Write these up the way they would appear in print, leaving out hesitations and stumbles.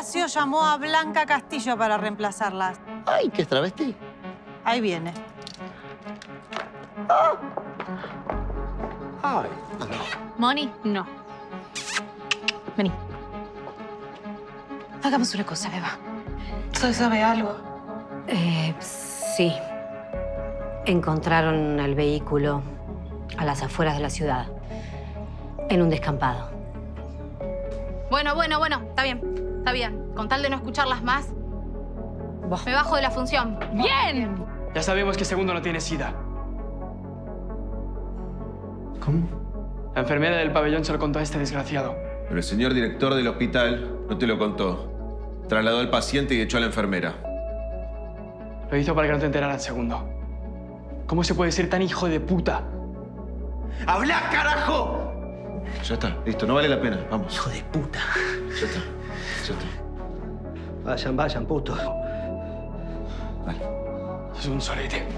Horacio llamó a Blanca Castillo para reemplazarlas. ¡Ay, qué es travesti! Ahí viene. ¡Ay! Moni, no. Vení. Hagamos una cosa, Eva. ¿Sabe algo? Sí. Encontraron el vehículo a las afueras de la ciudad, en un descampado. Bueno. Está bien. Está bien. Con tal de no escucharlas más, me bajo de la función. ¡Bien! Ya sabemos que Segundo no tiene SIDA. ¿Cómo? La enfermera del pabellón se lo contó a este desgraciado. Pero el señor director del hospital no te lo contó. Trasladó al paciente y echó a la enfermera. Lo hizo para que no te enteraran, Segundo. ¿Cómo se puede ser tan hijo de puta? ¡Habla, carajo! Ya está, listo, no vale la pena. Vamos. Hijo de puta. Ya está. Vayan, puto. Dale. Es un sorete.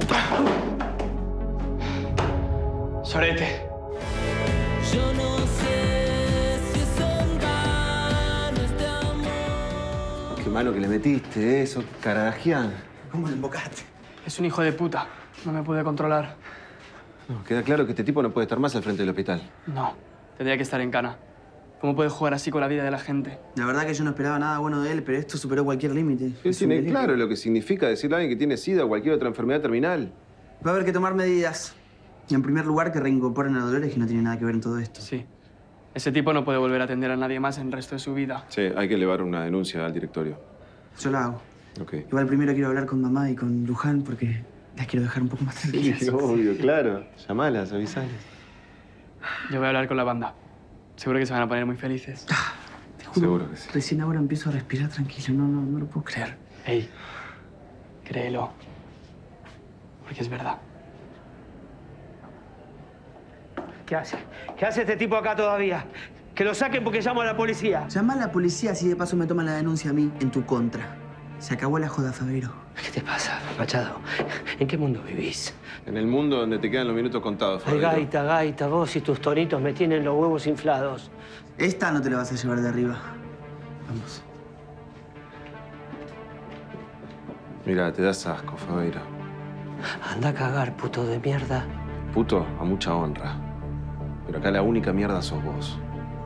Sorete. Yo no sé si es en vano este amor. Qué mano que le metiste, eso, Caradagian. ¿Cómo le embocaste? Es un hijo de puta. No me pude controlar. No, queda claro que este tipo no puede estar más al frente del hospital. No. Tendría que estar en cana. ¿Cómo puede jugar así con la vida de la gente? La verdad que yo no esperaba nada bueno de él, pero esto superó cualquier límite. Él tiene claro lo que significa decirle a alguien que tiene SIDA o cualquier otra enfermedad terminal. Va a haber que tomar medidas. Y en primer lugar, que reincorporen a Dolores, que no tiene nada que ver en todo esto. Sí. Ese tipo no puede volver a atender a nadie más en el resto de su vida. Sí, hay que elevar una denuncia al directorio. Yo la hago. Ok. Igual primero quiero hablar con mamá y con Luján porque las quiero dejar un poco más tranquilas. Sí, obvio, claro. Llamalas, avisales. Yo voy a hablar con la banda. Seguro que se van a poner muy felices. Te juro, Seguro que sí. recién ahora empiezo a respirar tranquilo. No lo puedo creer. Ey, créelo. Porque es verdad. ¿Qué hace? ¿Qué hace este tipo acá todavía? Que lo saquen porque llamo a la policía. Llama a la policía si de paso me toman la denuncia a mí en tu contra. Se acabó la joda, Favero. ¿Qué te pasa, Machado? ¿En qué mundo vivís? En el mundo donde te quedan los minutos contados, Ay, Fabio. gaita, vos y tus tonitos me tienen los huevos inflados. Esta no te la vas a llevar de arriba. Vamos. Mira, te das asco, Fabeiro. Anda a cagar, puto de mierda. Puto, a mucha honra. Pero acá la única mierda sos vos.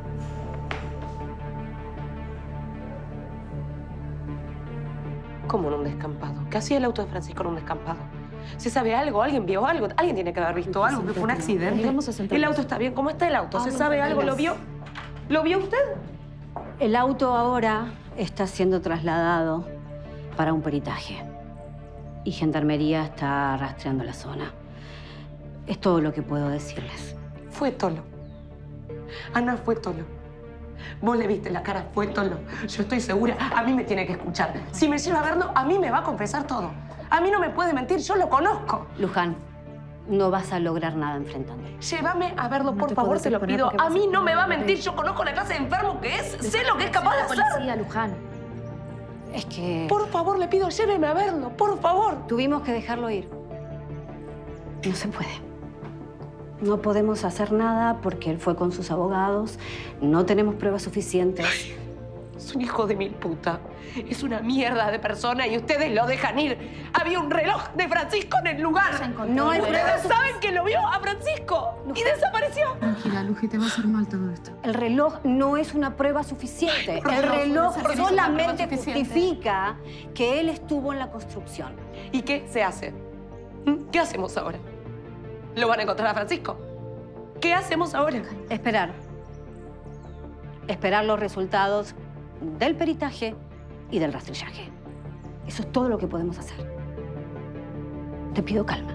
¿Cómo en un descampado? ¿Qué hacía el auto de Francisco en un descampado? ¿Se sabe algo? ¿Alguien vio algo? ¿Alguien tiene que haber visto algo? ¿Que fue un accidente? ¿El auto está bien? ¿Cómo está el auto? ¿Se sabe algo? ¿Lo vio? ¿Lo vio usted? El auto ahora está siendo trasladado para un peritaje. Y Gendarmería está rastreando la zona. Es todo lo que puedo decirles. Fue Tolo. Ana fue Tolo. Vos le viste la cara, fue Tolo. Yo estoy segura, a mí me tiene que escuchar. Si me lleva a verlo, a mí me va a confesar todo. A mí no me puede mentir, yo lo conozco. Luján, no vas a lograr nada enfrentándolo. Llévame a verlo, por favor, te lo pido. A mí no me va a mentir, yo conozco la clase de enfermo que es, sé lo que es capaz de hacer. Policía, Luján. Es que... Por favor, le pido, lléveme a verlo, por favor. Tuvimos que dejarlo ir. No se puede. No podemos hacer nada porque él fue con sus abogados. No tenemos pruebas suficientes. Ay, es un hijo de mil puta. Es una mierda de persona y ustedes lo dejan ir. Había un reloj de Francisco en el lugar. No hay Ustedes saben que lo vio a Francisco y desapareció. Tranquila, Luji, te va a hacer mal todo esto. El reloj no es una prueba suficiente. El reloj solamente justifica que él estuvo en la construcción. ¿Y qué se hace? ¿Qué hacemos ahora? ¿Lo van a encontrar a Francisco? ¿Qué hacemos ahora? Esperar. Esperar los resultados del peritaje y del rastrillaje. Eso es todo lo que podemos hacer. Te pido calma.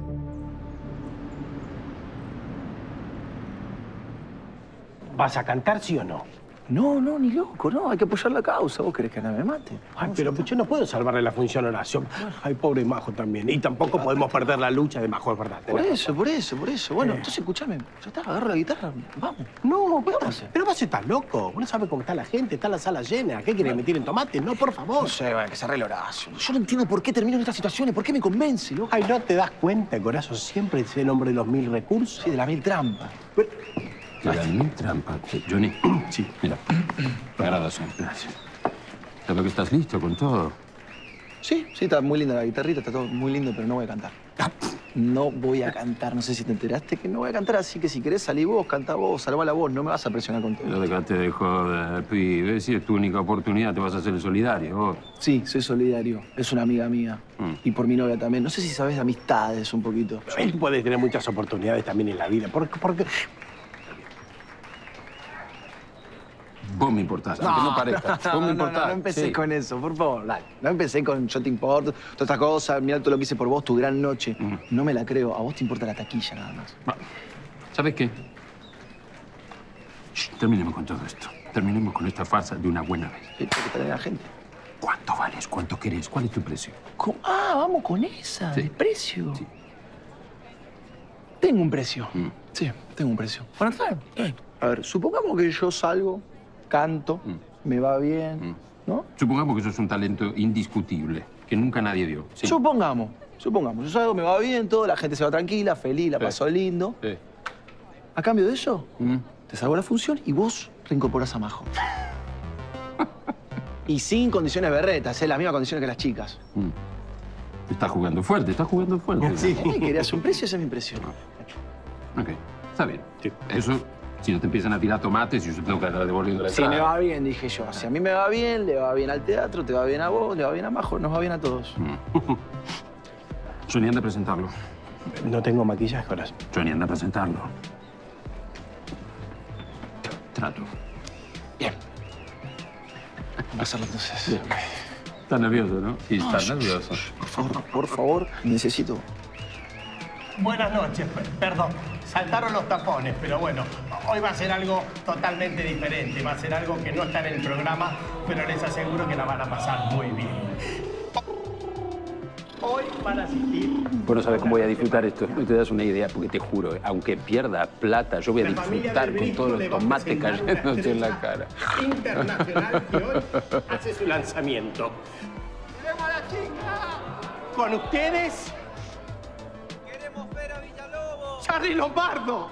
¿Vas a cantar, sí o no? No, ni loco, no. Hay que apoyar la causa. ¿Vos querés que Ana me mate? Ay, pero yo no puedo salvarle la función a Horacio. Ay, pobre Majo también. Y tampoco podemos perder la lucha de Majo, es verdad. Por eso. Bueno, entonces escúchame. Ya está, agarra la guitarra. Vamos. No, pero vos estás loco. Vos no sabes cómo está la gente, está la sala llena. ¿Qué querés meter en tomate? No, por favor. No sé, que se arregle Horacio. Yo no entiendo por qué termino en estas situaciones. ¿Por qué me convence, loco? Ay, ¿no te das cuenta que Horacio siempre es el hombre de los 1000 recursos? Sí, de las 1000 trampas. ¿De las 1000 trampas? Johnny. Sí. Mira, para razón. Gracias. Claro que estás listo con todo. Sí, está muy linda la guitarrita, está todo muy lindo, pero no voy a cantar. No voy a cantar, no sé si te enteraste que no voy a cantar, así que si querés salí vos, cantá vos, salvá la voz, no me vas a presionar con todo. Pero dejate de joder, pibe. Si es tu única oportunidad, te vas a hacer el solidario vos. Sí, soy solidario, es una amiga mía. Y por mi novia también. No sé si sabés de amistades un poquito. Él puede tener muchas oportunidades también en la vida. Porque... Vos me importás, aunque no parezca. Vos me importás. No empecé sí. con eso, por favor, dale. No empecé con yo te importo, todas estas cosas, mirá todo lo que hice por vos, tu gran noche. No me la creo, a vos te importa la taquilla nada más. ¿Sabes qué? Shh, terminemos con todo esto. Terminemos con esta farsa de una buena vez. ¿Qué tal la gente? ¿Cuánto vales? ¿Cuánto querés? ¿Cuál es tu precio? ¿Cómo? Ah, vamos con esa, Sí. ¿el precio? Sí. Tengo un precio. Sí, tengo un precio. Bueno, está bien. A ver, supongamos que yo salgo, canto, me va bien, ¿no? Supongamos que sos un talento indiscutible, que nunca nadie dio. Sí. Supongamos. Yo salgo, me va bien, todo, la gente se va tranquila, feliz, la pasó lindo. Sí. A cambio de eso, te salvo la función y vos reincorporás a Majo. Y sin condiciones berretas, las mismas condiciones que las chicas. Estás jugando fuerte, estás jugando fuerte. Sí. ¿Querías un precio? Esa es mi precio. Ok, está bien. Sí. Eso, si no te empiezan a tirar tomates, yo tengo que estar devolviendo la Si entrada. me va bien, dije yo. Si a mí me va bien, le va bien al teatro, te va bien a vos, le va bien a Majo, nos va bien a todos. Johnny, anda a presentarlo. No tengo maquillaje, corazón. Johnny, anda a presentarlo. Trato. Bien. Vamos a hacerlo entonces. Estás nervioso, ¿no? Sí, estás nervioso. Por favor, necesito. Buenas noches, perdón. Saltaron los tapones, pero bueno, hoy va a ser algo totalmente diferente. Va a ser algo que no está en el programa, pero les aseguro que la van a pasar muy bien. Hoy van a asistir... Vos no sabés cómo voy a disfrutar esto. No te das una idea, porque te juro, aunque pierda plata, yo voy a disfrutar con todos los tomates cayéndose en la cara. Internacional que hoy hace su lanzamiento. ¡Queremos a la chica! Con ustedes... ¡Queremos ver a Villalobos! ¡Charly Lombardo!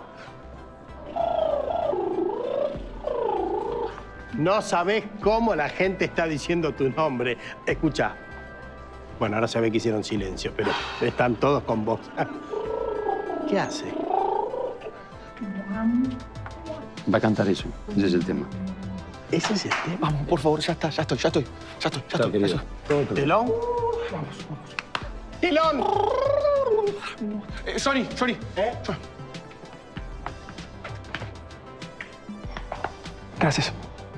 No sabés cómo la gente está diciendo tu nombre. Escucha. Bueno, ahora se ve que hicieron silencio, pero están todos con vos. ¿Qué hace? Va a cantar eso. Ese es el tema. ¿Ese es el tema? Vamos, por favor, ya estoy. Querido. ¿Telón? Vamos. ¡Telón! Johnny. Gracias.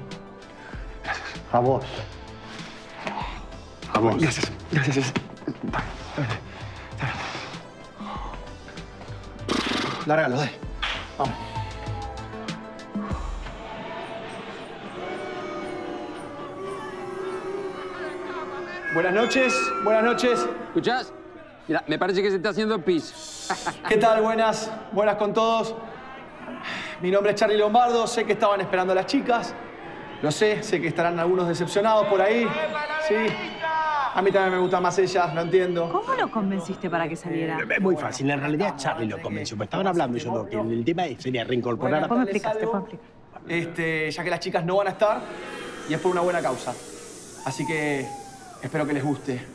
A vos. A vos. Gracias. Lárgalo, dale. Vamos. Buenas noches. ¿Escuchás? Mira, me parece que se está haciendo pis. ¿Qué tal? Buenas con todos. Mi nombre es Charly Lombardo, sé que estaban esperando a las chicas. Lo sé que estarán algunos decepcionados por ahí. Sí. A mí también me gustan más ellas, lo entiendo. ¿Cómo lo convenciste para que saliera? Es muy fácil, en realidad Charly lo convenció, pues estaban hablando y yo no, que el tema sería reincorporar a... ¿Cómo me explicaste? Ya que las chicas no van a estar y es por una buena causa. Así que espero que les guste.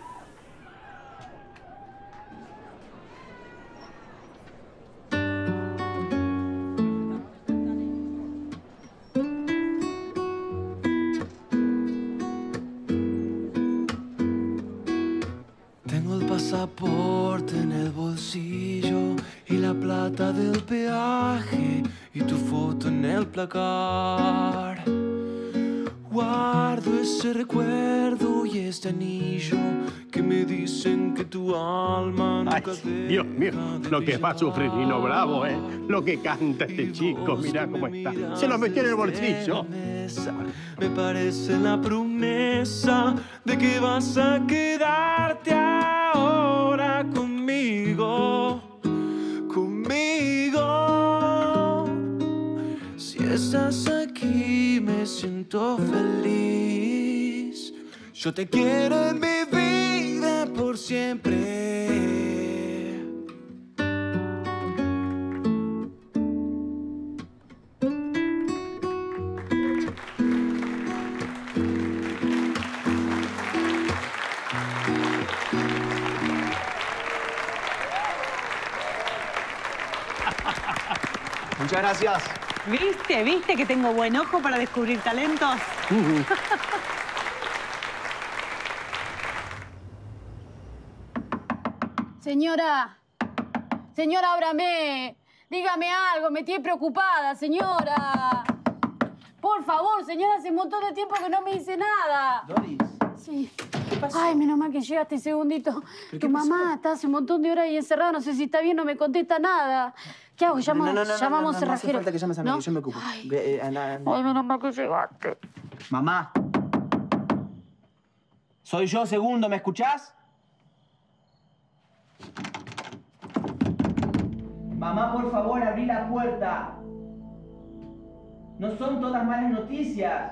Tengo el pasaporte en el bolsillo y la plata del peaje y tu foto en el placar. Guardo ese recuerdo y este anillo que me dicen que tu alma nunca Dios mío, lo que va a sufrir Nino Bravo, ¿eh? Lo que canta este chico, mirá cómo está. Se lo metió en el bolsillo. Me parece la promesa de que vas a quedarte ahora conmigo. Si estás aquí me siento feliz. Yo te quiero en mi vida por siempre. Muchas gracias. ¿Viste que tengo buen ojo para descubrir talentos? Señora, ábrame. Dígame algo, me tiene preocupada, señora. Por favor, señora, hace un montón de tiempo que no me dice nada. Doris. Sí. ¿Qué pasó? Ay, menos mal que llegaste, segundito. Tu mamá está hace un montón de horas ahí encerrada, no sé si está bien, no me contesta nada. ¿Qué hago? Llamamos No cerrajero. hace falta que llames a mí, ¿No? yo me ocupo. Ay, Anda. menos mal que llegaste. Mamá. Soy yo, Segundo, ¿me escuchás? Mamá, por favor, abrí la puerta. No son todas malas noticias.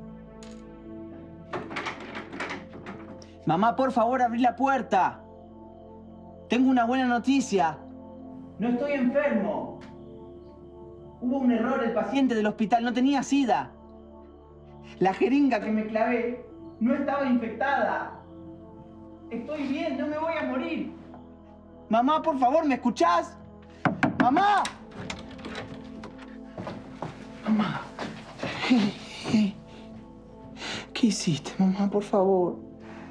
Mamá, por favor, abrí la puerta. Tengo una buena noticia. No estoy enfermo. Hubo un error, el paciente del hospital no tenía SIDA. La jeringa que me clavé no estaba infectada. Estoy bien, no me voy a morir. Mamá, por favor, ¿me escuchás? ¡Mamá! Mamá. ¿Qué hiciste, mamá? Por favor.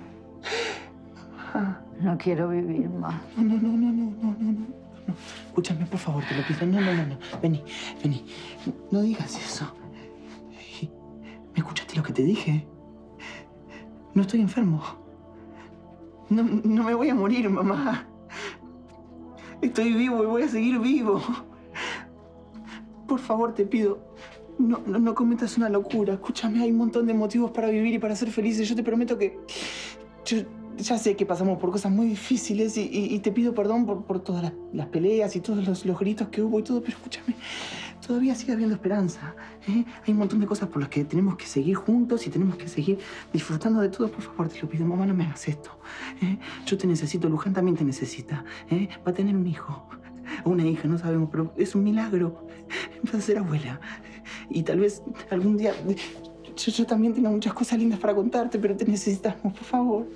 Mamá. No quiero vivir más. No. Escúchame, por favor, te lo pido. No. Vení. No digas eso. ¿Me escuchaste lo que te dije? No estoy enfermo. No me voy a morir, mamá. Estoy vivo y voy a seguir vivo. Por favor, te pido, no cometas una locura. Escúchame, hay un montón de motivos para vivir y para ser felices. Yo te prometo que... Yo ya sé que pasamos por cosas muy difíciles y te pido perdón por todas las peleas y todos los gritos que hubo y todo, pero escúchame, todavía sigue habiendo esperanza. Hay un montón de cosas por las que tenemos que seguir juntos y tenemos que seguir disfrutando de todo. Por favor, te lo pido, mamá, no me hagas esto. Yo te necesito, Luján también te necesita. Va a tener un hijo o una hija, no sabemos, pero es un milagro. Va a ser abuela. Y tal vez algún día yo también tenga muchas cosas lindas para contarte, pero te necesitamos, por favor.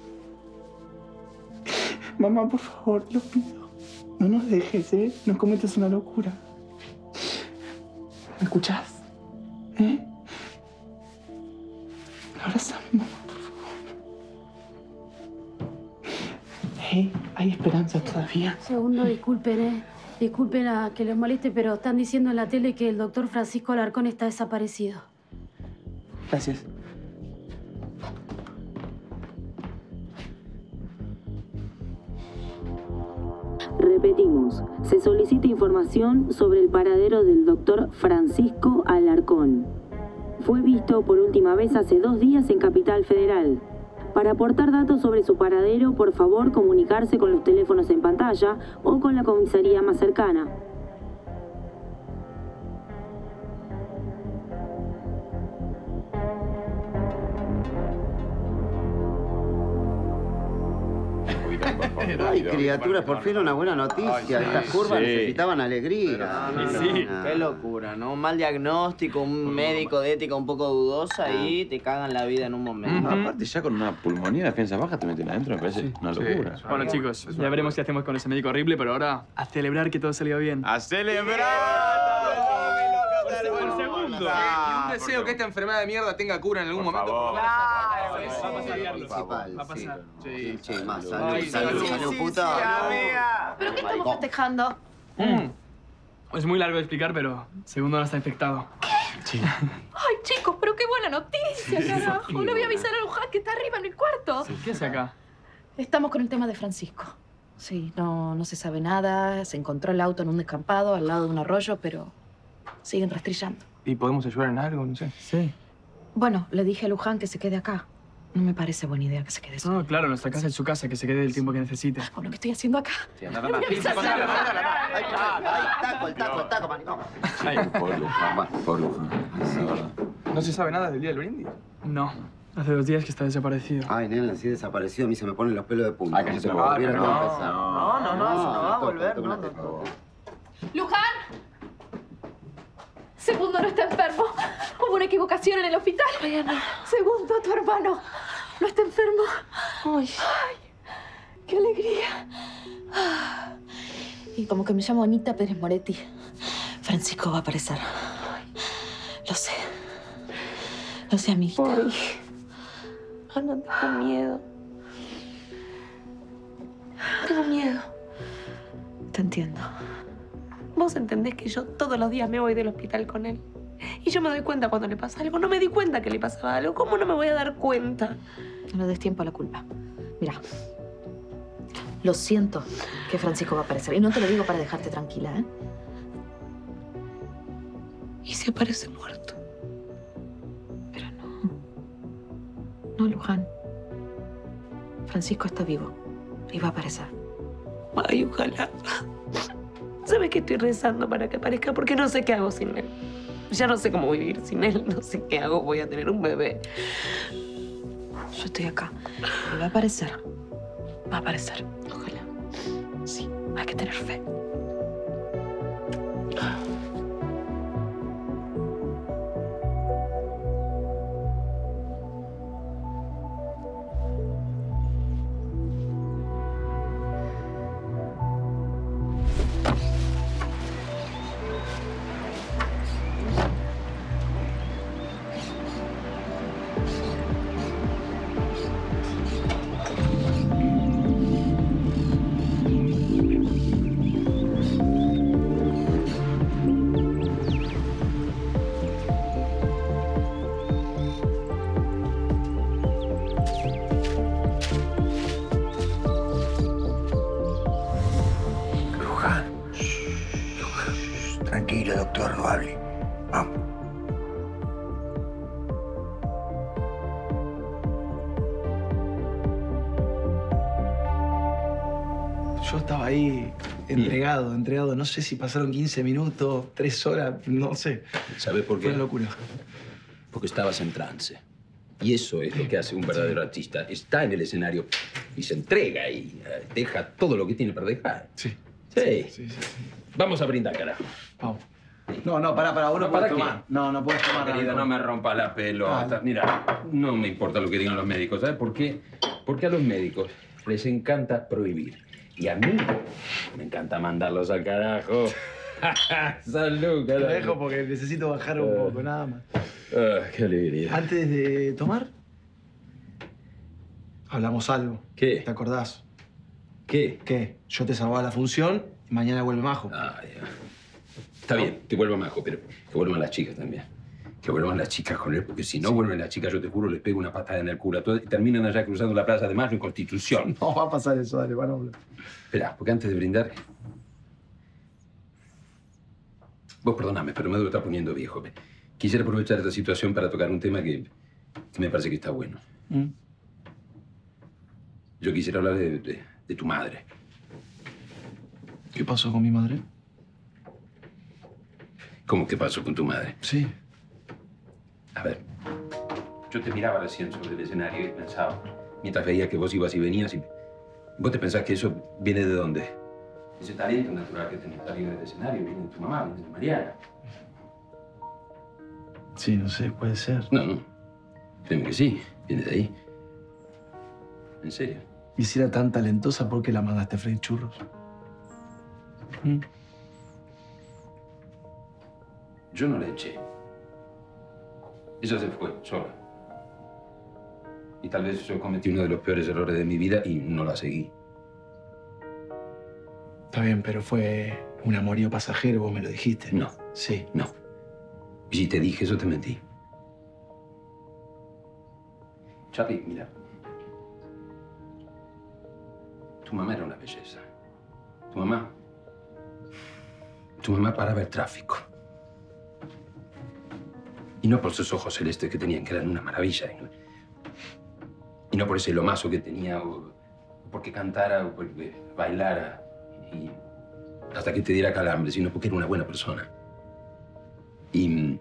Mamá, por favor, te lo pido. No nos dejes, No cometas una locura. ¿Me escuchás? Abrázame, mamá, por favor. Hay esperanza todavía. Segundo, disculpen, Disculpen a que les moleste, pero están diciendo en la tele que el doctor Francisco Alarcón está desaparecido. Gracias. Repetimos, se solicita información sobre el paradero del doctor Francisco Alarcón. Fue visto por última vez hace 2 días en Capital Federal. Para aportar datos sobre su paradero, por favor comunicarse con los teléfonos en pantalla o con la comisaría más cercana. Ay, criaturas, por fin una buena noticia. Ay, Estas curvas sí. necesitaban alegría. Sí. Qué locura, ¿no? Un mal diagnóstico, un médico de ética un poco dudosa y te cagan la vida en un momento. Aparte, ya con una pulmonía, defensa baja, te meten adentro, me parece una locura. Bueno, chicos, ya veremos qué hacemos con ese médico horrible, pero ahora a celebrar que todo salió bien. ¡A celebrar! Por segundo. Y un deseo que esta enfermedad de mierda tenga cura en algún momento. Va a pasar, Carlos. Va a pasar. Sí, che, más. Ay, Salud, puta. ¿Pero qué estamos festejando? Es muy largo de explicar, pero segundo no está infectado. Sí. Ay, chicos, pero qué buena noticia, carajo. No voy a avisar a Luján que está arriba en el cuarto. ¿Qué hace acá? Estamos con el tema de Francisco. Sí, no se sabe nada. Se encontró el auto en un descampado al lado de un arroyo, pero siguen rastrillando. ¿Y podemos ayudar en algo? No sé. Sí. Bueno, le dije a Luján que se quede acá. No me parece buena idea que se quede solo. No, claro, nuestra casa es su casa, que se quede el tiempo que necesite. Con lo que estoy haciendo acá. Sí, nada más. El taco, maricón. Ay, por Luján. Por Luján. La verdad. ¿No se sabe nada del día del brindis? No. Hace 2 días que está desaparecido. Ay, nena, si desapareció, a mí se me ponen los pelos de punta. Ay, que se te va a volver. No, eso no va a volver, no. ¡Luján! Segundo no está enfermo. Hubo una equivocación en el hospital. Segundo, tu hermano no está enfermo. Ay, ¡Qué alegría! y como que me llamo Anita Pérez Moretti. Francisco va a aparecer. Lo sé. Lo sé, amiguita. Ay. Ana, tengo miedo. Tengo miedo. Te entiendo. Vos entendés que yo todos los días me voy del hospital con él. Y yo me doy cuenta cuando le pasa algo. No me di cuenta que le pasaba algo. ¿Cómo no me voy a dar cuenta? No le des tiempo a la culpa. Mira, lo siento que Francisco va a aparecer. Y no te lo digo para dejarte tranquila, ¿eh? ¿Y si aparece muerto? Pero no. No, Luján. Francisco está vivo. Y va a aparecer. Ay, ojalá. ¿Sabes que estoy rezando para que aparezca? Porque no sé qué hago sin él. Ya no sé cómo vivir sin él. No sé qué hago. Voy a tener un bebé. Yo estoy acá. Y va a aparecer. Va a aparecer. Ojalá. Sí, hay que tener fe. Tranquilo, doctor, no hable. Vamos. Yo estaba ahí entregado. No sé si pasaron 15 minutos, 3 horas, no sé. ¿Sabes por qué? Fue una locura. Porque estabas en trance. Y eso es lo que hace un verdadero artista. Está en el escenario y se entrega y deja todo lo que tiene para dejar. Sí. Sí. Vamos a brindar, carajo. Vamos. No, pará, vos no ¿Para podés qué? tomar. No puedes tomar nada. Querida, no me rompa la pelota. Mira, no me importa lo que digan los médicos. ¿Sabes por qué? Porque a los médicos les encanta prohibir. Y a mí me encanta mandarlos al carajo. Salud, Te lo carajo. dejo porque necesito bajar un poco, nada más. Qué alegría. Antes de tomar, hablamos algo. ¿Qué? ¿Te acordás? ¿Qué? ¿Qué? Yo te salvaba la función y mañana vuelve Majo. Está bien, que vuelva Majo, pero que vuelvan las chicas también. Que vuelvan las chicas con él, porque si no vuelven las chicas, yo te juro, les pego una patada en el culo a todas y terminan allá cruzando la Plaza de Mayo en Constitución. No va a pasar eso, dale, van a hablar. Espera, porque antes de brindar... Vos perdóname, pero me debo estar poniendo viejo. Quisiera aprovechar esta situación para tocar un tema que me parece que está bueno. Yo quisiera hablar de tu madre. ¿Qué pasó con mi madre? ¿Cómo que pasó con tu madre? Sí. A ver, yo te miraba recién sobre el escenario y pensaba, mientras veía que vos ibas y venías, y vos te pensás que eso viene de dónde. Ese talento natural que tenés arriba del escenario viene de tu mamá, viene de Mariana. Sí, no sé, puede ser. No. Créeme que sí, viene de ahí. En serio. Y si era tan talentosa, ¿por qué la mandaste a freír churros? Yo no la eché. Ella se fue, sola. Y tal vez yo cometí uno de los peores errores de mi vida y no la seguí. Está bien, pero fue un amorío pasajero, vos me lo dijiste. No. Sí. No. Y si te dije eso, te mentí. Charlie, mira. Tu mamá era una belleza. Tu mamá paraba el tráfico. Y no por sus ojos celestes que tenían, que eran una maravilla. Y no por ese lomazo que tenía, o porque cantara, o porque bailara. Y hasta que te diera calambre, sino porque era una buena persona. Y...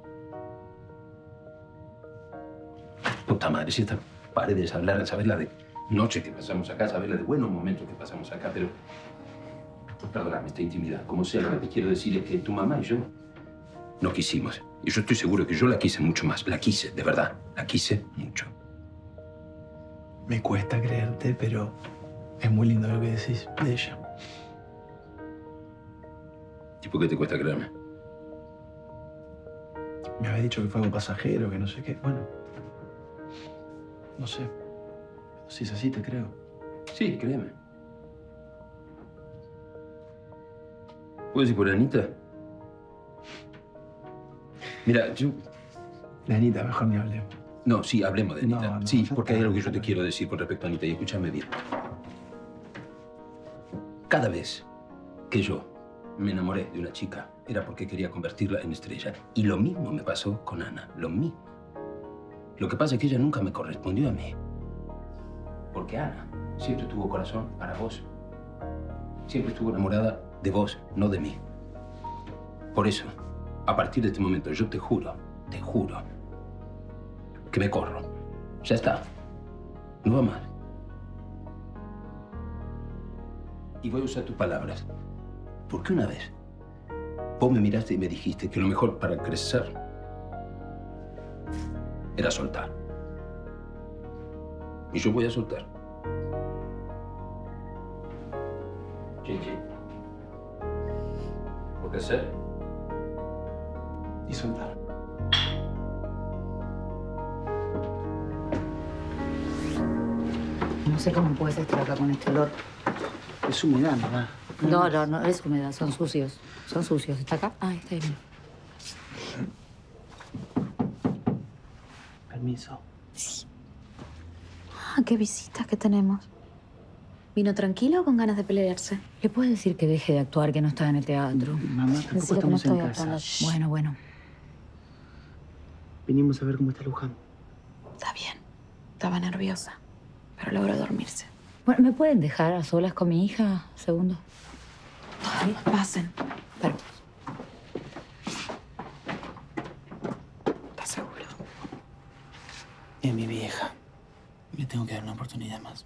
Puta madre, si estas paredes hablaran, saber la de noches que pasamos acá, saber la de buenos momentos que pasamos acá, pero... Perdóname esta intimidad. Como sea, lo que te quiero decir es que tu mamá y yo no quisimos. Y yo estoy seguro que yo la quise mucho más. La quise, de verdad. La quise mucho. Me cuesta creerte, pero es muy lindo lo que decís de ella. ¿Y por qué te cuesta creerme? Me había dicho que fue algo pasajero, que no sé qué. Bueno, no sé. Si es así, te creo. Sí, créeme. ¿Puedes ir por Anita? Mira, yo... De Anita, mejor ni hablemos. No, sí, hablemos de Anita. No, sí, porque hay algo que yo te quiero decir con respecto a Anita, y escúchame bien. Cada vez que yo me enamoré de una chica, era porque quería convertirla en estrella. Y lo mismo me pasó con Ana, lo mismo. Lo que pasa es que ella nunca me correspondió a mí. Porque Ana siempre tuvo corazón para vos. Siempre estuvo enamorada de vos, no de mí. Por eso, a partir de este momento, yo te juro, que me corro. Ya está. No va más. Y voy a usar tus palabras. Porque una vez vos me miraste y me dijiste que lo mejor para crecer era soltar. Y yo voy a soltar. Gigi. ¿Por qué hacer? Y soltar. No sé cómo puedes estar acá con este olor. Es humedad, mamá. No es humedad, son sucios. Son sucios. ¿Está acá? Ah, está bien. Permiso. Sí. Ah, qué visitas que tenemos. ¿Vino tranquilo o con ganas de pelearse? ¿Le puedes decir que deje de actuar, que no está en el teatro? Mamá, tampoco Decirle que no estamos en estoy casa. actuando. Bueno. Vinimos a ver cómo está Luján. Está bien. Estaba nerviosa, pero logró dormirse. Bueno, ¿me pueden dejar a solas con mi hija? Segundo. ¿Sí? Pasen. Pero... ¿Estás seguro? Es mi vieja. Le tengo que dar una oportunidad más.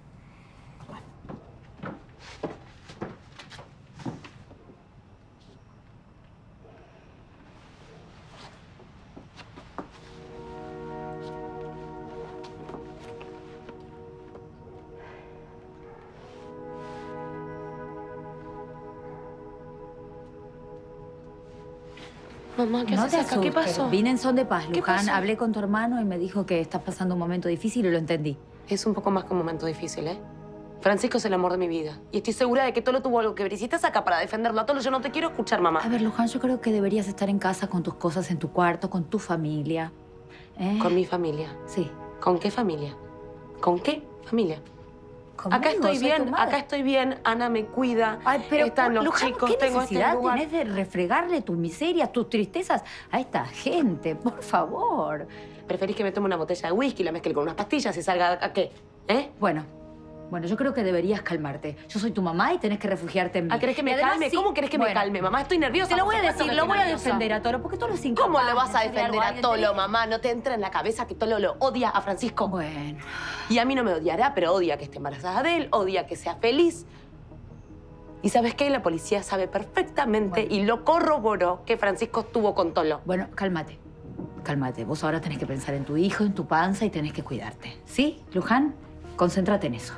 Mamá, ¿qué haces acá? ¿Qué pasó? Vine en son de paz, ¿Qué Luján. pasó? Hablé con tu hermano y me dijo que estás pasando un momento difícil y lo entendí. Es un poco más que un momento difícil, ¿eh? Francisco es el amor de mi vida. Y estoy segura de que Tolo tuvo algo que ver. Y si estás acá para defenderlo a Tolo, yo no te quiero escuchar, mamá. A ver, Luján, yo creo que deberías estar en casa con tus cosas en tu cuarto, con tu familia. ¿Con mi familia? Sí. ¿Con qué familia? ¿Con qué familia? Conmigo, Acá estoy soy bien, tu madre. acá estoy bien. Ana me cuida. Ay, pero están los Luján, chicos, ¿qué tengo necesidad este lugar. tenés de refregarle tus miserias, tus tristezas a esta gente? Por favor. ¿Preferís que me tome una botella de whisky, la mezcle con unas pastillas y salga a qué? ¿Eh? Bueno, yo creo que deberías calmarte. Yo soy tu mamá y tenés que refugiarte en mí. ¿Querés que me Y además, calme? sí, ¿Cómo querés que me bueno, calme, mamá? Estoy nerviosa. Te lo voy a por supuesto decir, que lo estoy voy a nerviosa. defender a Tolo, porque Tolo es incapaz. ¿Cómo lo vas a de hacerle defender algo a alguien? Tolo, mamá? ¿No te entra en la cabeza que Tolo lo odia a Francisco? Bueno. Y a mí no me odiará, pero odia que esté embarazada de él, odia que sea feliz. ¿Y sabes qué? La policía sabe perfectamente y lo corroboró que Francisco estuvo con Tolo. Bueno, cálmate. Cálmate. Vos ahora tenés que pensar en tu hijo, en tu panza y tenés que cuidarte. ¿Sí, Luján? Concéntrate en eso.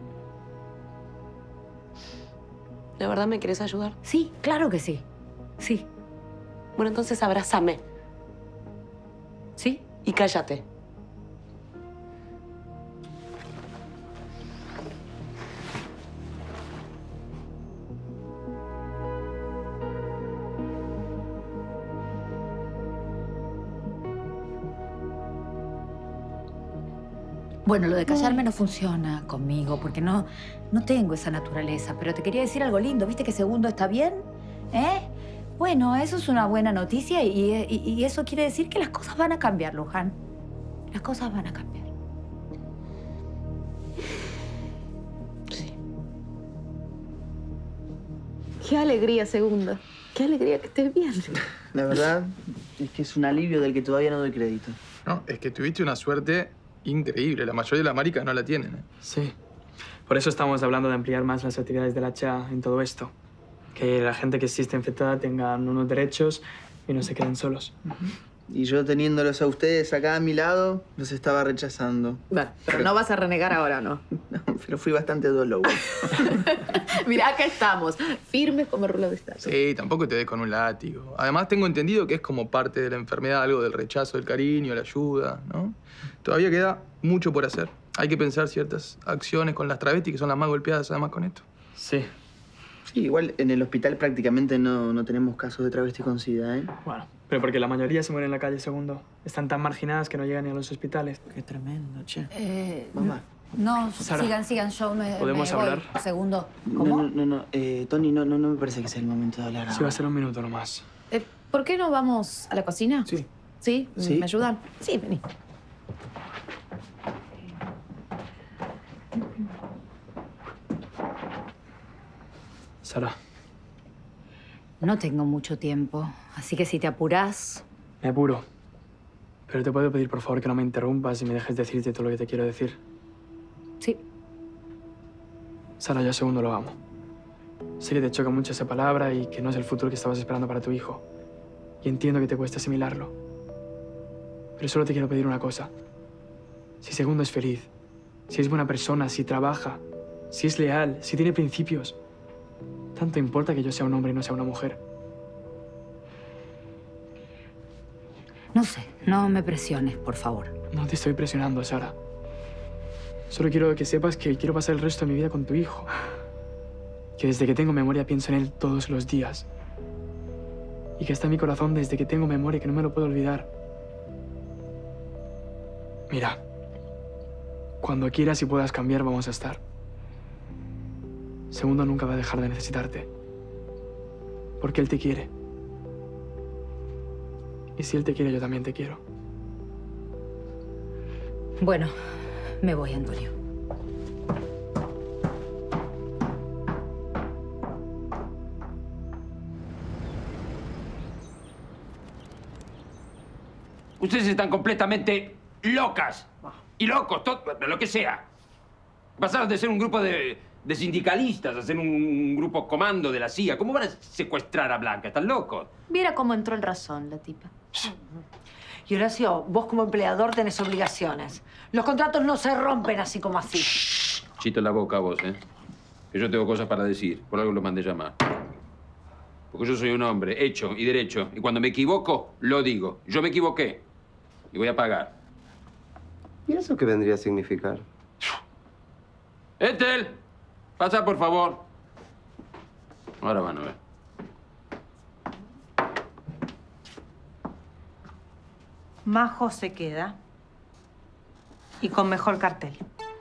¿De verdad me querés ayudar? Sí, claro que sí. Sí. Bueno, entonces abrázame. ¿Sí? Y cállate. Bueno, lo de callarme no funciona conmigo porque no tengo esa naturaleza. Pero te quería decir algo lindo. ¿Viste que Segundo está bien? ¿Eh? Bueno, eso es una buena noticia y eso quiere decir que las cosas van a cambiar, Luján. Las cosas van a cambiar. Sí. Qué alegría, Segundo. Qué alegría que estés bien. La verdad es que es un alivio del que todavía no doy crédito. No, es que tuviste una suerte increíble. La mayoría de las maricas no la tienen, ¿eh? Sí. Por eso estamos hablando de ampliar más las actividades de la CHA en todo esto. Que la gente que sí está infectada tenga unos derechos y no se queden solos. Y yo teniéndolos a ustedes acá a mi lado, los estaba rechazando. Bueno, pero no vas a renegar ahora, ¿no? No, pero fui bastante dolo. Mirá, acá estamos, firmes como rulo de estatua. Sí, tampoco te des con un látigo. Además, tengo entendido que es como parte de la enfermedad, algo del rechazo, del cariño, la ayuda, ¿no? Todavía queda mucho por hacer. Hay que pensar ciertas acciones con las travestis, que son las más golpeadas además con esto. Sí. Sí, igual en el hospital prácticamente no tenemos casos de travesti con SIDA, ¿eh? Bueno, pero porque la mayoría se mueren en la calle, segundo. Están tan marginadas que no llegan ni a los hospitales. Qué tremendo, che. Mamá. No, Sara, sigan, yo me ¿podemos voy. hablar? Segundo. ¿Cómo? No, Tony, no me parece que sea el momento de hablar. Sí, va a ser un minuto nomás. ¿Por qué no vamos a la cocina? Sí. ¿Sí? ¿Sí? ¿Me ayudan? Sí, vení. Sara. No tengo mucho tiempo, así que si te apurás... Me apuro. Pero te puedo pedir, por favor, que no me interrumpas y me dejes decirte todo lo que te quiero decir. Sí. Sara, yo a segundo lo amo. Sé que te choca mucho esa palabra y que no es el futuro que estabas esperando para tu hijo. Y entiendo que te cuesta asimilarlo. Pero solo te quiero pedir una cosa. Si Segundo es feliz, si es buena persona, si trabaja, si es leal, si tiene principios, ¿tanto importa que yo sea un hombre y no sea una mujer? No sé, no me presiones, por favor. No te estoy presionando, Sara. Solo quiero que sepas que quiero pasar el resto de mi vida con tu hijo. Que desde que tengo memoria pienso en él todos los días. Y que está en mi corazón desde que tengo memoria y que no me lo puedo olvidar. Mira, cuando quieras y puedas cambiar, vamos a estar. Segundo nunca va a dejar de necesitarte. Porque él te quiere. Y si él te quiere, yo también te quiero. Bueno, me voy, Antonio. Ustedes están completamente locas. Y locos, lo que sea. Pasaron de ser un grupo de sindicalistas a ser un grupo comando de la CIA. ¿Cómo van a secuestrar a Blanca? ¿Están locos? Viera cómo entró en razón la tipa. Y Horacio, vos como empleador tenés obligaciones. Los contratos no se rompen así como así. Chito la boca vos, ¿eh? Que yo tengo cosas para decir. Por algo lo mandé llamar. Porque yo soy un hombre hecho y derecho. Y cuando me equivoco, lo digo. Yo me equivoqué. Y voy a pagar. ¿Y eso qué vendría a significar? ¡Ethel! Pasa, por favor. Ahora van a ver. Majo se queda. Y con mejor cartel.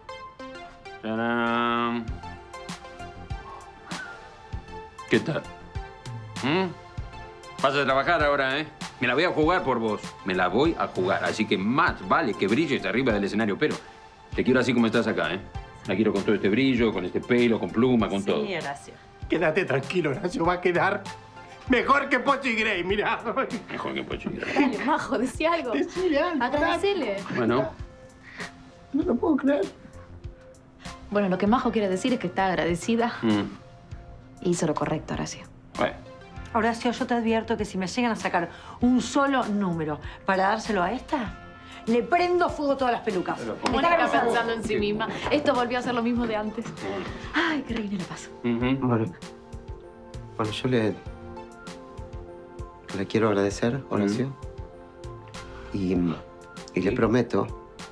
¡Tarán! ¿Qué tal? Vas a trabajar ahora, ¿eh? Me la voy a jugar por vos. Me la voy a jugar. Así que más vale que brilles arriba del escenario. Pero te quiero así como estás acá, ¿eh? La quiero con todo este brillo, con este pelo, con pluma, con todo. Sí, Horacio. Quédate tranquilo, Horacio. Va a quedar mejor que Pochi Grey, mirá. Mejor que Pochi Grey. Dale, Majo, decí algo. Decile algo. Agradecele. Bueno. No lo puedo creer. Bueno, lo que Majo quiere decir es que está agradecida. Y hizo lo correcto, Horacio. Bueno. Horacio, yo te advierto que si me llegan a sacar un solo número para dárselo a esta, le prendo fuego todas las pelucas. Mónica pensando en sí misma. Esto volvió a ser lo mismo de antes. Ay, qué reina le paso. Bueno, yo le quiero agradecer, Horacio. Y le prometo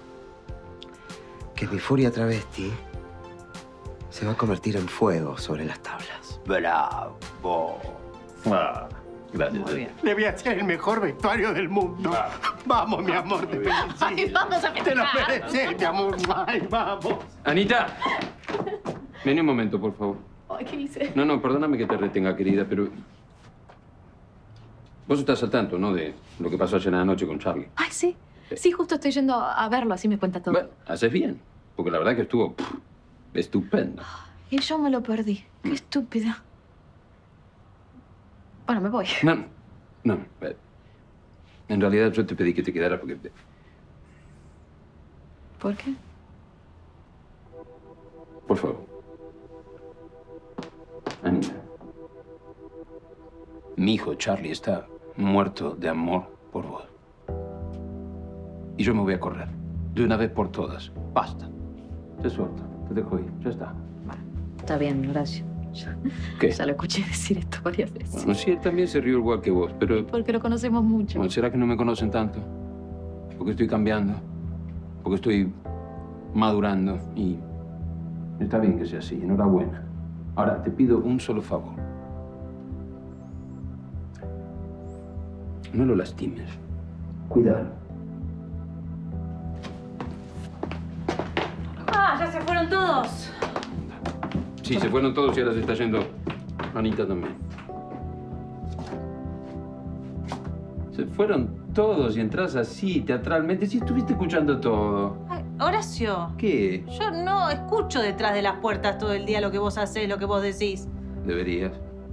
que mi furia travesti se va a convertir en fuego sobre las tablas. ¡Bravo! Ah, gracias. Muy bien. Le voy a hacer el mejor vestuario del mundo. Vamos, mi amor, te felicito. Ay, vamos a Te lo festejar. mereces, mi amor. Ay, vamos. Anita, vení un momento, por favor. Ay, ¿qué dice? No, perdóname que te retenga, querida, pero... Vos estás al tanto, ¿no? De lo que pasó ayer en la noche con Charlie. Ay, sí. Sí, justo estoy yendo a verlo, así me cuenta todo. Bueno, haces bien. Porque la verdad que estuvo estupendo. Y yo me lo perdí. Qué estúpida. Bueno, me voy. No. En realidad yo te pedí que te quedaras porque... ¿Por qué? Por favor. Anita. Mi hijo Charlie está muerto de amor por vos. y yo me voy a correr. De una vez por todas. Basta. Te suelto. Te dejo ir. Ya está. Está bien, Horacio. ¿Qué? Ya lo escuché decir esto varias veces. Bueno, sí, él también se rió igual que vos, pero... Porque lo conocemos mucho. Bueno, ¿será que no me conocen tanto? Porque estoy cambiando. Porque estoy madurando. Y está bien que sea así. Enhorabuena. Ahora, te pido un solo favor. No lo lastimes. Cuidado. Ah, ya se fueron todos. Sí, se fueron todos y ahora se está yendo Anita también. Se fueron todos y entras así, teatralmente. Sí, estuviste escuchando todo. Ay, Horacio. ¿Qué? Yo no escucho detrás de las puertas todo el día lo que vos hacés, lo que vos decís. Deberías.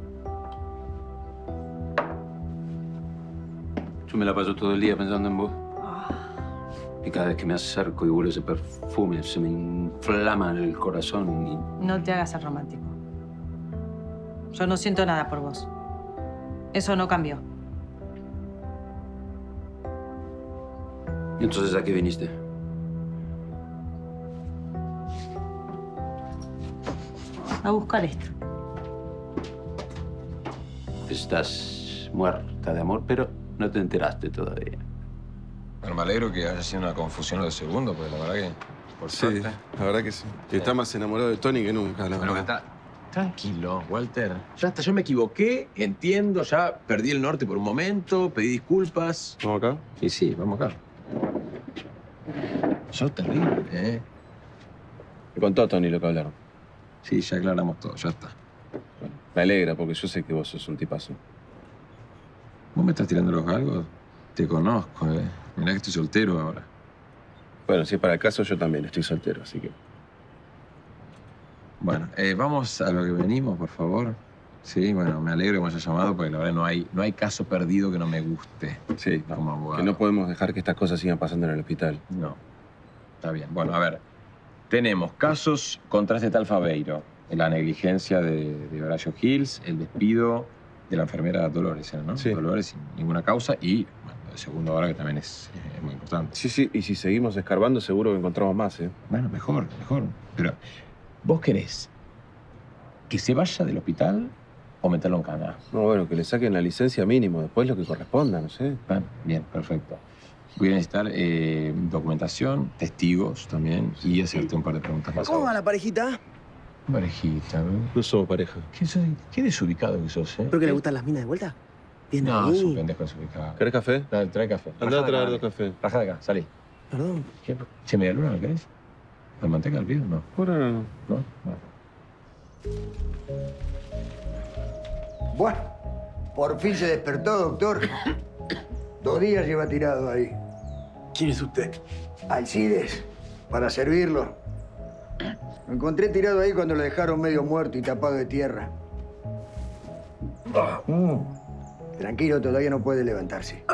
Yo me la paso todo el día pensando en vos. Y cada vez que me acerco y huelo ese perfume, se me inflama el corazón y... No te hagas el romántico. Yo no siento nada por vos. Eso no cambió. ¿Y entonces a qué viniste? A buscar esto. Estás muerta de amor, pero no te enteraste todavía. Bueno, me alegro que haya sido una confusión lo de segundo, porque la verdad que, por Sí, suerte... la verdad que sí. Y está más enamorado de Tony que nunca, la Bueno, verdad. tranquilo, Walter. Ya está, yo me equivoqué, entiendo, ya perdí el norte por un momento, pedí disculpas. ¿Vamos acá? Sí, vamos acá. Sos terrible, ¿eh? Me contó Tony lo que hablaron. Sí, ya aclaramos todo, ya está. Bueno, me alegra, porque yo sé que vos sos un tipazo. ¿Vos me estás tirando los galgos? Te conozco, ¿eh? Mirá que estoy soltero ahora. Bueno, si es para el caso, yo también estoy soltero, así que... Bueno, vamos a lo que venimos, por favor. Sí, bueno, me alegro que me hayas llamado, porque la verdad no hay caso perdido que no me guste. Sí, como abogado. que no podemos dejar que estas cosas sigan pasando en el hospital. No. Está bien. Bueno, a ver. Tenemos casos contra este tal Fabeiro. La negligencia de Horacio Hills, el despido de la enfermera Dolores, ¿no? Sí. Dolores sin ninguna causa y, bueno, el segundo ahora que también es muy importante. Sí, sí, y si seguimos escarbando seguro que encontramos más, ¿eh? Bueno, mejor. Pero, ¿vos querés que se vaya del hospital o meterlo en cana? No, bueno, que le saquen la licencia mínimo, después lo que corresponda, no sé. Bueno, bien, perfecto. Voy a necesitar documentación, testigos también y hacerte un par de preguntas más. ¿Cómo va la parejita? Parejita, ¿no? No somos pareja. Qué desubicado que sos, ¿eh? ¿Creo que le gustan las minas de vuelta? Bien No, ahí. es un pendejo desubicado. ¿Querés café? Dale, trae café. Andá a Rajá de traer acá, 2 cafés. Rajá de acá, salí. Perdón. ¿Qué? ¿Che, media luna no querés? ¿La manteca al pino? No. Ahora no. ¿No? Bueno. Bueno, por fin se despertó, doctor. 2 días lleva tirado ahí. ¿Quién es usted? Alcides, para servirlo. Lo encontré tirado ahí cuando lo dejaron medio muerto y tapado de tierra. Tranquilo, todavía no puede levantarse.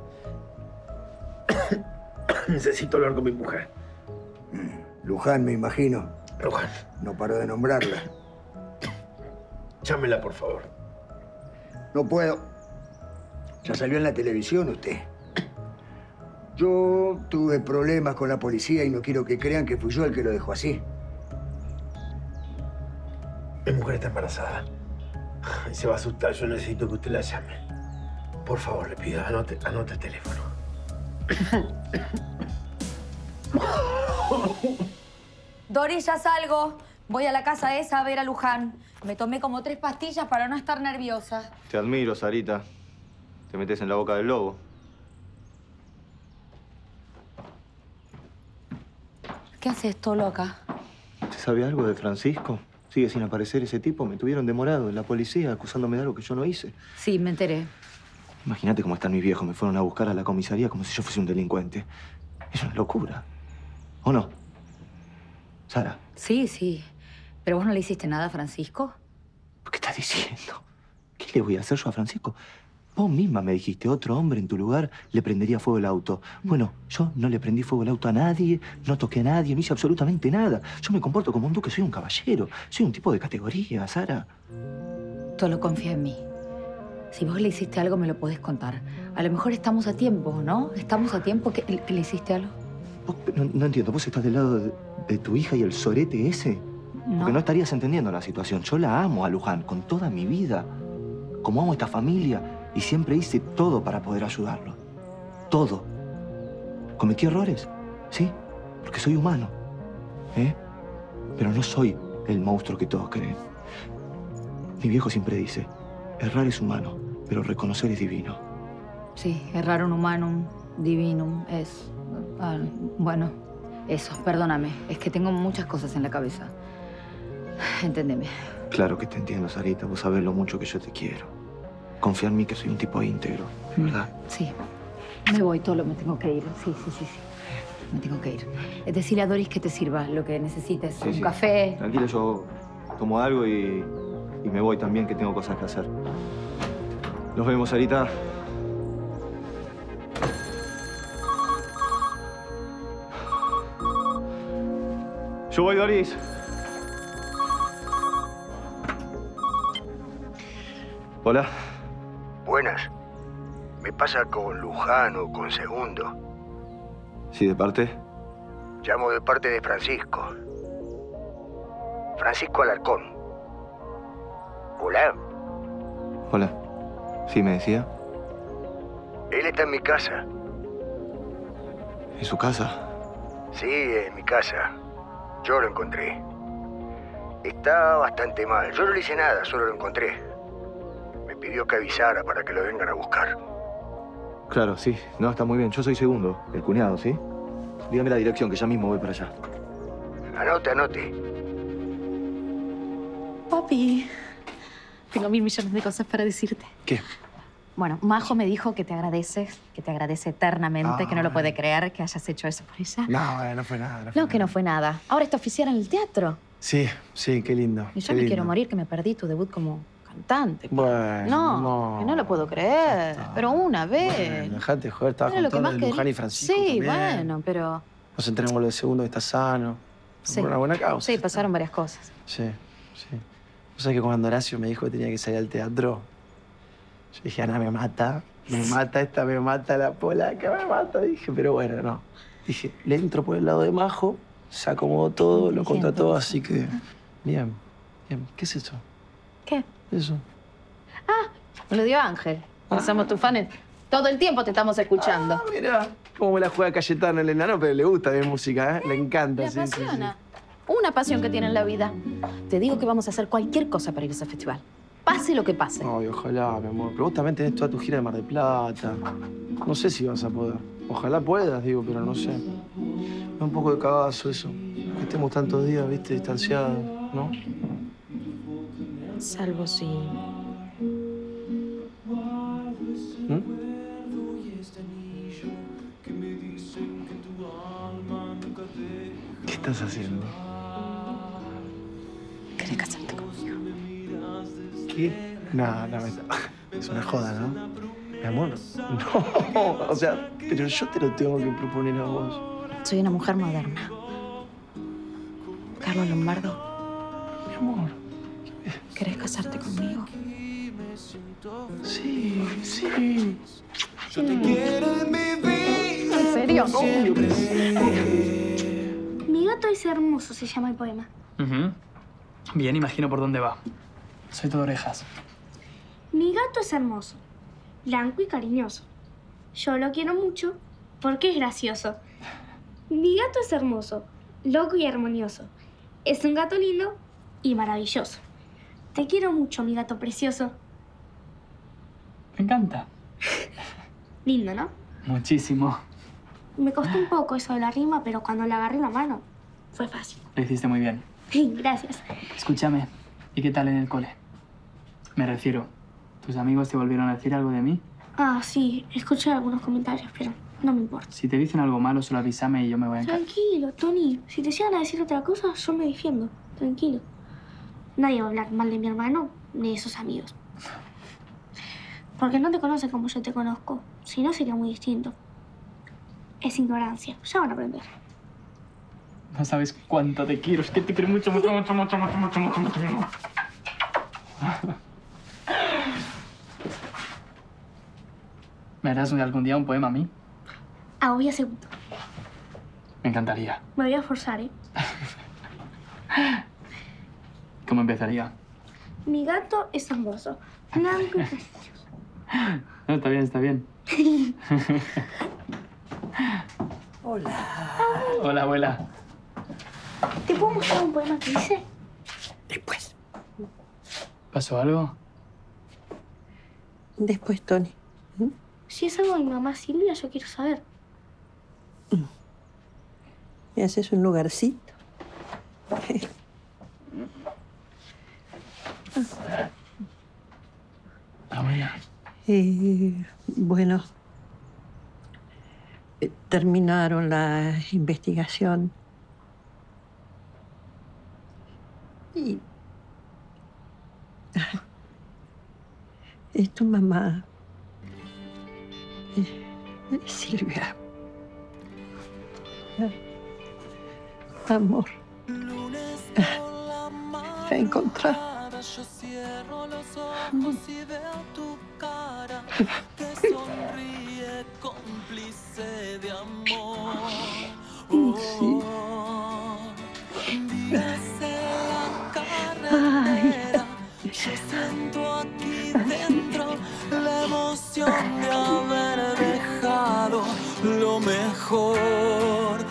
Necesito hablar con mi mujer. Luján, me imagino. Luján. No paró de nombrarla. Llámela, por favor. No puedo. Ya salió en la televisión usted. Yo tuve problemas con la policía y no quiero que crean que fui yo el que lo dejó así. Mi mujer está embarazada. Y se va a asustar. Yo necesito que usted la llame. Por favor, le pido, anote el teléfono. Doris, ya salgo. Voy a la casa esa a ver a Luján. Me tomé como 3 pastillas para no estar nerviosa. Te admiro, Sarita. Te metes en la boca del lobo. ¿Qué haces, todo loca? ¿Se sabe algo de Francisco? Sigue sin aparecer ese tipo. Me tuvieron demorado en la policía acusándome de algo que yo no hice. Sí, me enteré. Imagínate cómo están mis viejos. Me fueron a buscar a la comisaría como si yo fuese un delincuente. Es una locura. ¿O no? Sara. Sí, sí. ¿Pero vos no le hiciste nada a Francisco? ¿Qué estás diciendo? ¿Qué le voy a hacer yo a Francisco? Vos misma me dijiste, otro hombre en tu lugar le prendería fuego el auto. Bueno, yo no le prendí fuego el auto a nadie, no toqué a nadie, no hice absolutamente nada. Yo me comporto como un duque, soy un caballero. Soy un tipo de categoría, Sara. Todo confía en mí. Si vos le hiciste algo, me lo podés contar. A lo mejor estamos a tiempo, ¿no? Estamos a tiempo. ¿Que le hiciste algo? No entiendo, ¿vos estás del lado de tu hija y el sorete ese? No. Porque no estarías entendiendo la situación. Yo la amo a Luján con toda mi vida. Como amo a esta familia. Y siempre hice todo para poder ayudarlo. Todo. ¿Cometí errores? Sí, porque soy humano. ¿Eh? Pero no soy el monstruo que todos creen. Mi viejo siempre dice, errar es humano, pero reconocer es divino. Sí, errar un humanum divinum es... bueno, eso, perdóname. Es que tengo muchas cosas en la cabeza. Enténdeme. Claro que te entiendo, Sarita. Vos sabés lo mucho que yo te quiero. Confía en mí que soy un tipo íntegro, ¿verdad? Sí. Me voy, Tolo, me tengo que ir. Sí. Me tengo que ir. Decirle a Doris que te sirva lo que necesites. Sí, un café. Tranquila, yo tomo algo y me voy también, que tengo cosas que hacer. Nos vemos, Sarita. Yo voy, Doris. Hola. Buenas. ¿Me pasa con Luján o con Segundo? Sí, ¿de parte? Llamo de parte de Francisco. Francisco Alarcón. Hola. Hola. ¿Sí me decía? Él está en mi casa. ¿En su casa? Sí, en mi casa. Yo lo encontré. Está bastante mal. Yo no le hice nada, solo lo encontré. Me pidió que avisara para que lo vengan a buscar. Claro, sí. No, está muy bien. Yo soy Segundo, el cuñado, ¿sí? Dígame la dirección, que ya mismo voy para allá. Anote. Papi, tengo 1000 millones de cosas para decirte. ¿Qué? Bueno, Majo me dijo que te agradece eternamente, que no lo puede creer que hayas hecho eso por ella. No, no fue nada. No, que no fue nada. Ahora está oficial en el teatro. Sí, qué lindo. Y yo me quiero morir que me perdí tu debut como cantante. Bueno, No, que no lo puedo creer. Pero una vez. Bueno, dejate, joder, estaba Era con lo que todo lo más de Luján y quería. Francisco Sí, también. bueno, pero... Nos enteramos lo de Segundo, que está sano. Sí. Por una buena causa. Sí, pasaron varias cosas. Sí. ¿Vos sabés que cuando Horacio me dijo que tenía que salir al teatro? Yo dije, Ana, me mata la polaca, me mata. Dije, pero bueno, no. Dije, le entro por el lado de Majo, se acomodó todo, lo contrató, así que... Bien. ¿Qué es eso? ¿Qué? Eso. Me lo dio Ángel. Somos tus fans. Todo el tiempo te estamos escuchando. Mira, cómo me la juega Cayetano el enano, pero le gusta mi música, ¿eh? Le encanta. Le apasiona. Una pasión que tiene en la vida. Te digo que vamos a hacer cualquier cosa para ir a ese festival. Pase lo que pase. Ay, ojalá, mi amor. Pero vos también tenés toda tu gira de Mar del Plata. No sé si vas a poder. Ojalá puedas, digo, pero no sé. Me da un poco de cagazo eso. Que estemos tantos días, viste, distanciados, ¿no? Salvo si... ¿Qué estás haciendo? ¿Querés casarte conmigo? ¿Qué? No, es una joda, ¿no? Mi amor, no. O sea, pero yo te lo tengo que proponer a vos. Soy una mujer moderna. Carlos Lombardo. Mi amor. ¿Querés casarte conmigo? Sí. Yo te quiero en mi vida. ¿En serio? Mi gato es hermoso, se llama el poema. Bien, imagino por dónde va. Soy todo orejas. Mi gato es hermoso, blanco y cariñoso. Yo lo quiero mucho porque es gracioso. Mi gato es hermoso, loco y armonioso. Es un gato lindo y maravilloso. Te quiero mucho, mi gato precioso. Me encanta. Lindo, ¿no? Muchísimo. Me costó un poco eso de la rima, pero cuando le agarré la mano, fue fácil. Lo hiciste muy bien. Gracias. Escúchame, ¿y qué tal en el cole? Me refiero, ¿tus amigos te volvieron a decir algo de mí? Ah, sí, escuché algunos comentarios, pero no me importa. Si te dicen algo malo, solo avísame y yo me voy a encargar. Tranquilo, Tony. Si te llegan a decir otra cosa, yo me defiendo. Tranquilo. Nadie va a hablar mal de mi hermano ni de sus amigos. Porque no te conocen como yo te conozco. Si no, sería muy distinto. Es ignorancia. Ya van a aprender. No sabes cuánto te quiero. Es que te quiero mucho. ¿Me harás algún día un poema a mí? Voy a segundo. Me encantaría. Me voy a forzar, ¿eh? ¿Cómo empezaría? Mi gato es hermoso, blanco y precioso. No, está bien, está bien. Hola. Hola, abuela. ¿Te puedo mostrar un poema que hice? Después. ¿Pasó algo? Después, Tony. Si es algo de mi mamá Silvia, yo quiero saber. ¿Me haces un lugarcito? Abuela. Bueno, terminaron la investigación y es tu mamá, Silvia. Amor, se ha encontrado. Yo cierro los ojos y veo tu cara que sonríe cómplice de amor. Dígase la carretera, yo siento aquí dentro la emoción de haber dejado lo mejor.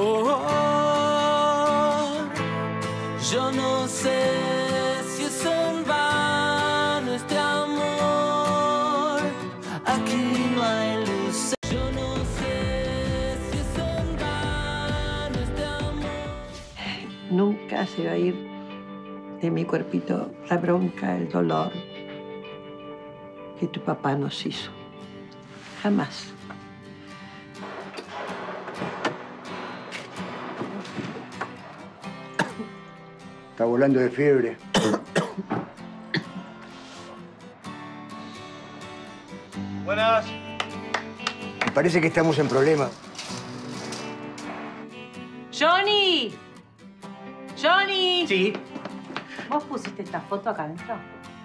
Yo no sé si es en vano este amor. Aquí no hay luz. Yo no sé si es en vano este amor. Nunca se va a ir de mi cuerpito la bronca, el dolor que tu papá nos hizo. Jamás. Está volando de fiebre. Buenas. Me parece que estamos en problema. ¡Johnny! ¡Johnny! Sí. ¿Vos pusiste esta foto acá adentro?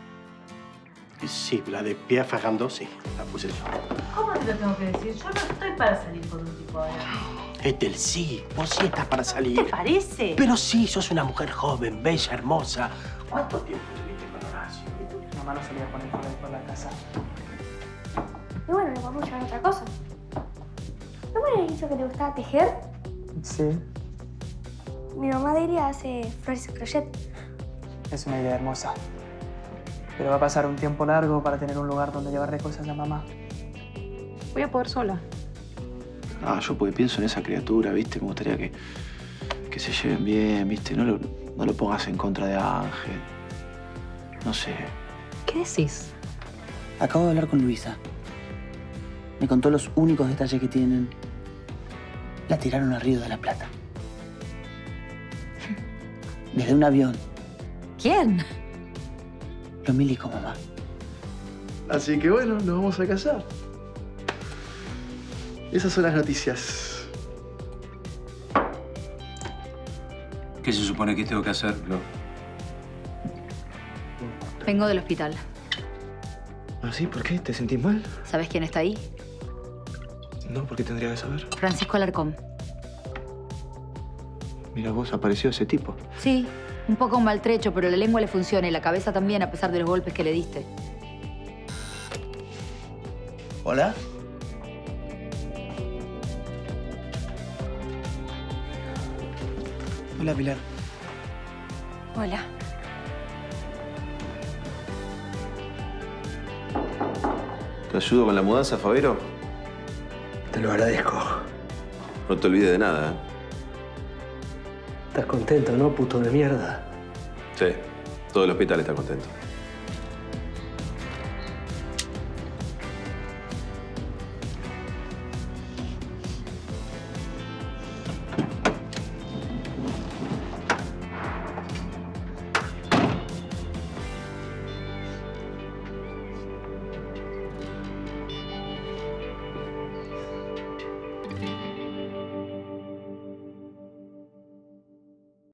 Sí, la de Pierre Ferrando, sí, la puse yo. ¿Cómo te lo tengo que decir? Yo no estoy para salir con un tipo ahora. Ethel, sí, vos sí estás para salir. ¿Te parece? Pero sí, sos una mujer joven, bella, hermosa. ¿Cuánto tiempo tuviste con Horacio? Mamá no salía con él por la casa. Y bueno, le vamos a llevar otra cosa. ¿No me habías dicho que te gustaba tejer? Sí, Mi mamá de Iria hace flores en crochet. es una idea hermosa. Pero va a pasar un tiempo largo para tener un lugar donde llevarle cosas a mamá. Voy a poder sola. Yo porque pienso en esa criatura, ¿viste? Me gustaría que se lleven bien, ¿viste? No lo pongas en contra de Ángel. No sé. ¿Qué decís? Acabo de hablar con Luisa. Me contó los únicos detalles que tienen. La tiraron al Río de la Plata. Desde un avión. ¿Quién? Lo milico, mamá. Así que bueno, nos vamos a casar. Esas son las noticias. ¿Qué se supone que tengo que hacer, Flor? Vengo del hospital. ¿Ah, sí? ¿Por qué? ¿Te sentís mal? ¿Sabes quién está ahí? No, ¿por qué tendría que saber? Francisco Alarcón. Mira vos, apareció ese tipo. Sí, un poco maltrecho, pero la lengua le funciona y la cabeza también, a pesar de los golpes que le diste. ¿Hola? Hola, Pilar. Hola. ¿Te ayudo con la mudanza, Favero? Te lo agradezco. No te olvides de nada, ¿eh? Estás contento, ¿no, puto de mierda? Sí, todo el hospital está contento.